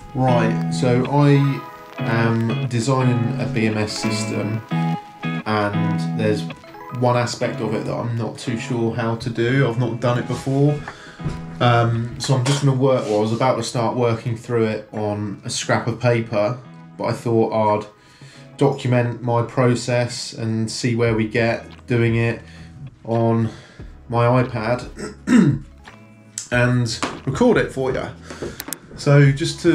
Right, so I am designing a BMS system, and there's one aspect of it that I'm not too sure how to do. I've not done it before. So I'm just going to work, well, I was about to start working through it on a scrap of paper, but I thought I'd document my process and see where we get doing it on my iPad and record it for you. So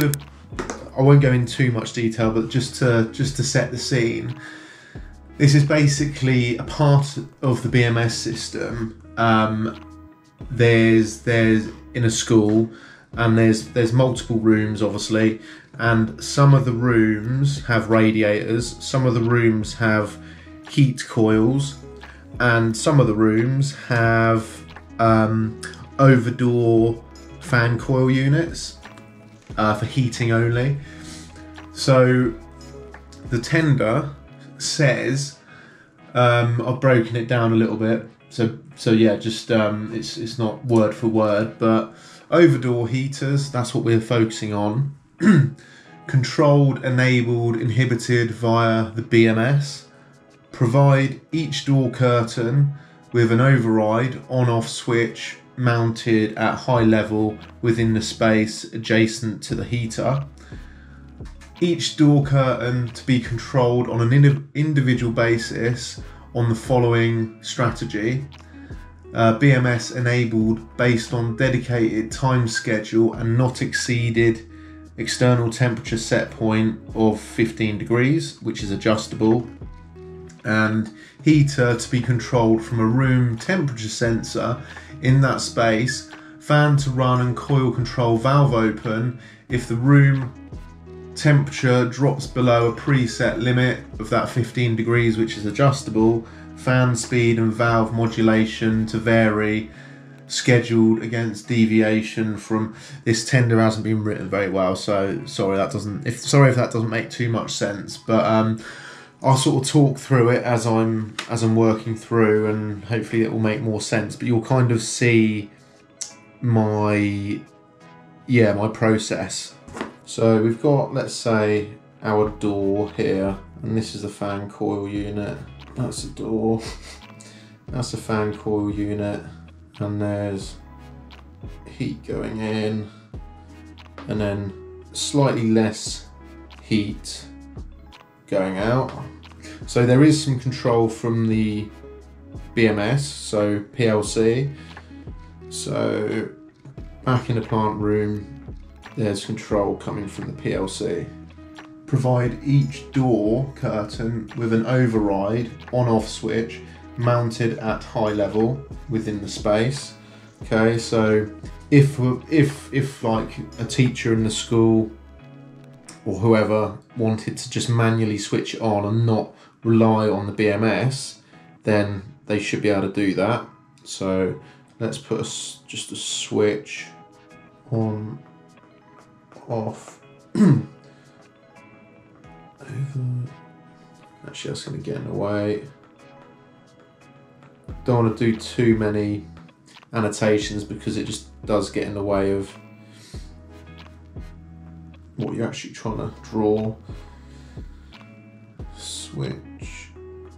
I won't go into too much detail, but just to set the scene, this is basically a part of the BMS system. There's in a school, and there's multiple rooms, obviously, and some of the rooms have radiators, some of the rooms have heat coils, and some of the rooms have over-door fan coil units for heating only. So the tender says, I've broken it down a little bit, so yeah, just it's not word for word, but over-door heaters, that's what we're focusing on. Controlled, enabled, inhibited via the BMS. Provide each door curtain with an override on-off switch mounted at high level within the space adjacent to the heater. Each door curtain to be controlled on an individual basis on the following strategy. BMS enabled based on dedicated time schedule and not exceeded external temperature set point of 15 degrees, which is adjustable. And heater to be controlled from a room temperature sensor in that space. Fan to run and coil control valve open if the room temperature drops below a preset limit of that 15 degrees, which is adjustable. Fan speed and valve modulation to vary, scheduled against deviation from. This tender hasn't been written very well, so sorry if that doesn't make too much sense, but I'll sort of talk through it as I'm working through, and hopefully it will make more sense, but you'll kind of see my process. So we've got, let's say, our door here, and this is a fan coil unit. That's a door. That's a fan coil unit, and there's heat going in, and then slightly less heat going out. So there is some control from the BMS, so PLC. So back in the plant room, there's control coming from the PLC. Provide each door curtain with an override on-off switch mounted at high level within the space. Okay, so if like a teacher in the school or whoever wanted to just manually switch it on and not rely on the BMS, then they should be able to do that. So let's put just a switch on, off. Actually, that's going to get in the way. Don't want to do too many annotations because it just does get in the way of what you're actually trying to draw. Switch.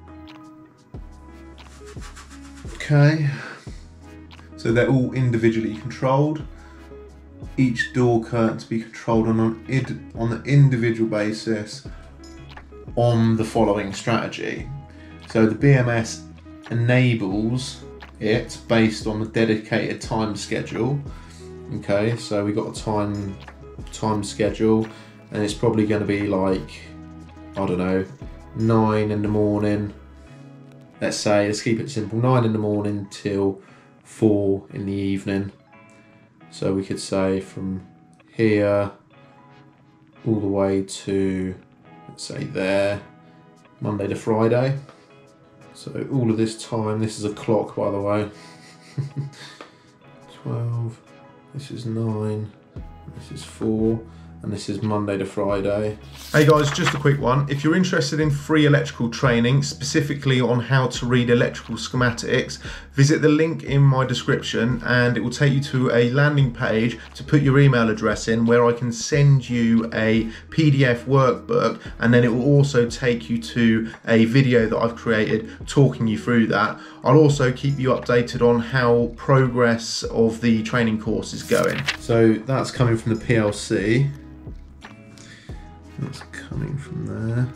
Okay. So they're all individually controlled. Each door curtain to be controlled on an individual basis on the following strategy. So the BMS enables it based on the dedicated time schedule. Okay, so we got a time schedule, and it's probably going to be like, I don't know, 9 in the morning. Let's keep it simple, 9 in the morning till 4 in the evening. So we could say from here all the way to, let's say there, Monday to Friday. So all of this time, this is a clock by the way, 12, this is 9, this is 4, and this is Monday to Friday. Hey guys, just a quick one. If you're interested in free electrical training, specifically on how to read electrical schematics, visit the link in my description and it will take you to a landing page to put your email address in, where I can send you a PDF workbook, and then it will also take you to a video that I've created talking you through that. I'll also keep you updated on how progress of the training course is going. So that's coming from the PLC. That's coming from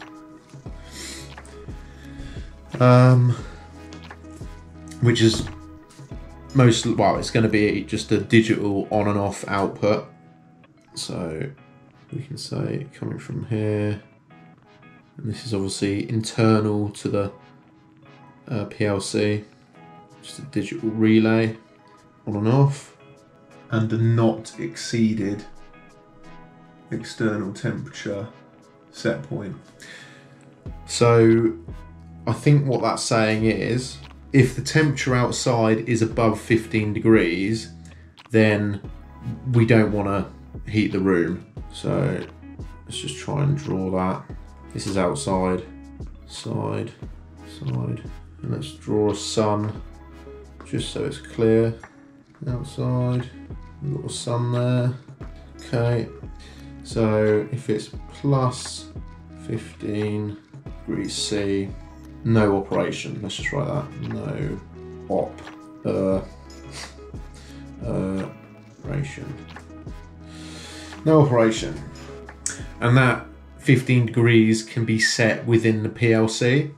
there. Which is it's going to be just a digital on and off output. So we can say coming from here, and this is obviously internal to the PLC, just a digital relay, on and off, and a not exceeded external temperature set point. So I think what that's saying is, if the temperature outside is above 15 degrees, then we don't want to heat the room. So let's just try and draw that. This is outside, side, side, and let's draw a sun just so it's clear. Outside, we've got a sun there. Okay, so if it's plus 15 degrees C, no operation. Let's just write that. No operation. No operation. And that 15 degrees can be set within the PLC.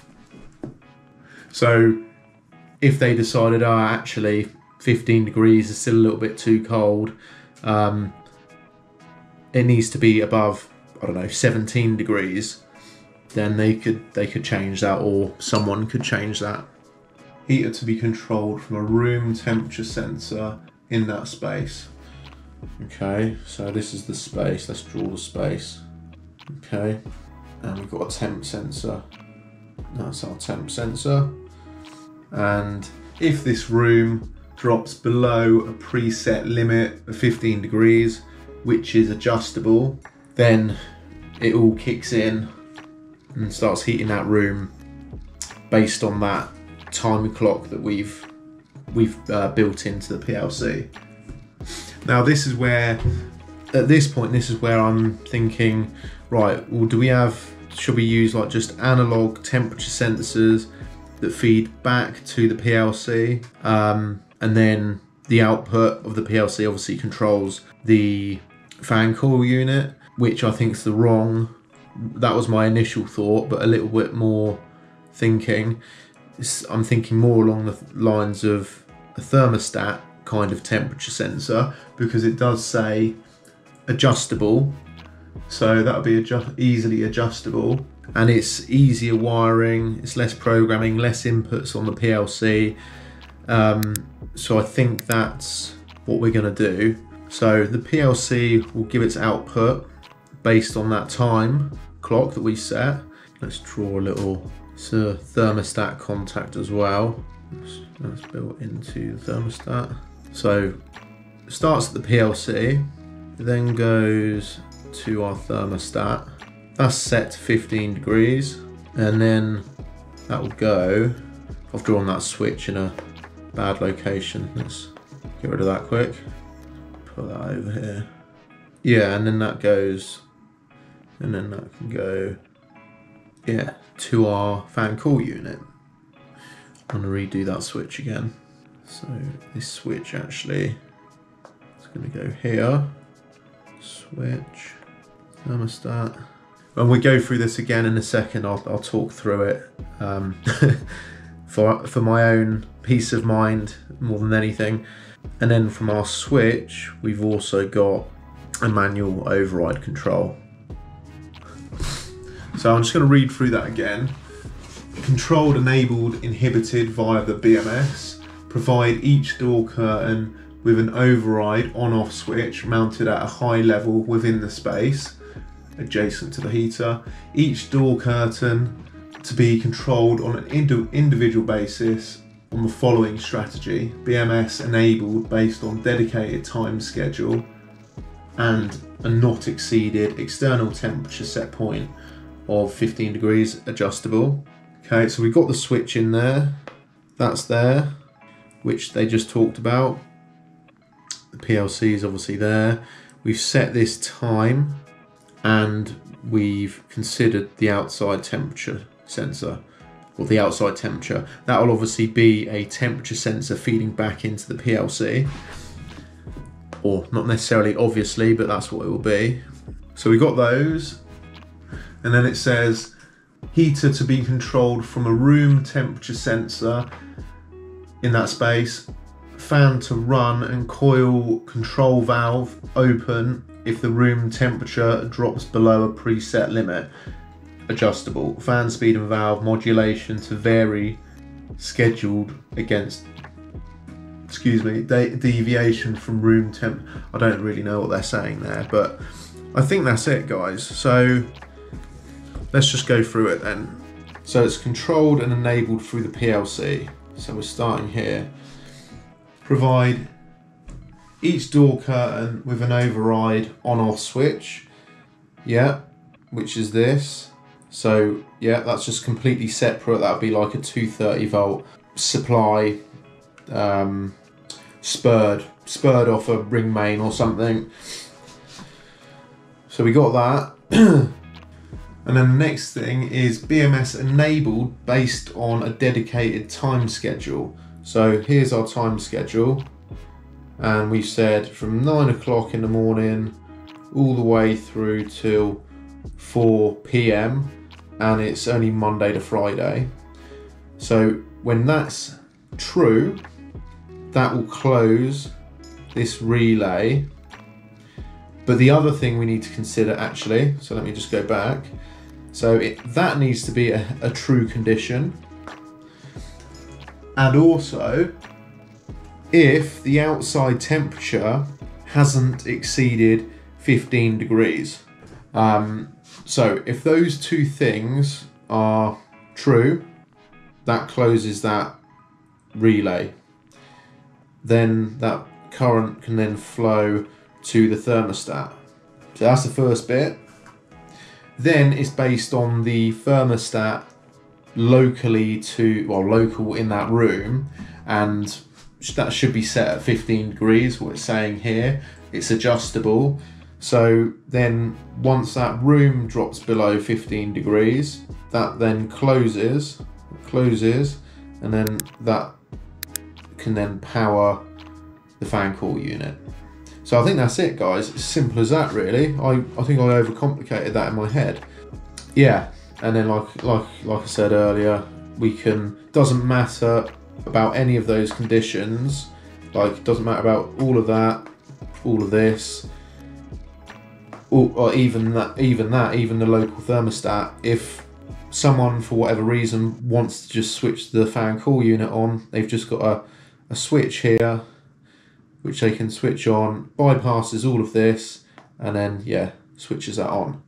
So if they decided, oh, actually 15 degrees is still a little bit too cold, it needs to be above, I don't know, 17 degrees, then they could change that, or someone could change that. Heater to be controlled from a room temperature sensor in that space. Okay, so this is the space. Let's draw the space. Okay, and we've got a temp sensor. That's our temp sensor. And if this room drops below a preset limit of 15 degrees, which is adjustable, then it all kicks in and starts heating that room based on that time clock that we've built into the PLC. Now this is where, at this point, this is where I'm thinking, right, well, should we use like just analog temperature sensors that feed back to the PLC, and then the output of the PLC obviously controls the fan coil unit, which I think is that was my initial thought, but a little bit more thinking, I'm thinking more along the lines of a thermostat kind of temperature sensor, because it does say adjustable, so that'll be easily adjustable, and it's easier wiring, it's less programming, less inputs on the PLC. So I think that's what we're going to do. So the PLC will give its output based on that time clock that we set. Let's draw a little thermostat contact as well. That's built into the thermostat. So it starts at the PLC, then goes to our thermostat. That's set to 15 degrees, and then that will go. I've drawn that switch in a bad location. Let's get rid of that quick. Put that over here. Yeah, and then that goes, and then that can go, yeah, to our fan coil unit. I'm gonna redo that switch again. So this switch actually is gonna go here. Switch, thermostat. When we go through this again in a second, I'll talk through it for my own peace of mind more than anything. And then from our switch, we've also got a manual override control. So I'm just going to read through that again. Controlled, enabled, inhibited via the BMS. Provide each door curtain with an override on-off switch mounted at a high level within the space adjacent to the heater. Each door curtain to be controlled on an individual basis on the following strategy. BMS enabled based on dedicated time schedule. and a not exceeded external temperature set point of 15 degrees adjustable. Okay, so we've got the switch in there, that's there, which they just talked about. The PLC is obviously there. We've set this time and we've considered the outside temperature sensor, or the outside temperature. That will obviously be a temperature sensor feeding back into the PLC, or not necessarily obviously, but that's what it will be. So we got those, and then it says heater to be controlled from a room temperature sensor in that space, fan to run and coil control valve open if the room temperature drops below a preset limit, adjustable, fan speed and valve modulation to vary, scheduled against, deviation from room temp. I don't really know what they're saying there, but I think that's it, guys. So let's just go through it then. So it's controlled and enabled through the PLC. So we're starting here. Provide each door curtain with an override on-off switch. Yeah, which is this. So yeah, that's just completely separate. That would be like a 230 volt supply, spurred off a ring main or something. So we got that. And then the next thing is BMS enabled based on a dedicated time schedule. So here's our time schedule, and we've said from 9 o'clock in the morning all the way through till 4 p.m. and it's only Monday to Friday. So when that's true, that will close this relay. But the other thing we need to consider actually, so let me just go back. So that needs to be a true condition. And also, if the outside temperature hasn't exceeded 15 degrees. So if those two things are true, that closes that relay. Then that current can then flow to the thermostat. So that's the first bit. Then it's based on the thermostat locally local in that room, and that should be set at 15 degrees, what it's saying here. It's adjustable. So then once that room drops below 15 degrees, that then closes, and then that can then power the fan coil unit. So I think that's it, guys. It's as simple as that, really. I think I overcomplicated that in my head. Yeah, and then like I said earlier, doesn't matter about any of those conditions. Like, it doesn't matter about all of that, all of this, or even the local thermostat. If someone, for whatever reason, wants to just switch the fan coil unit on, they've just got a switch here, which they can switch on, bypasses all of this, and then, yeah, switches that on.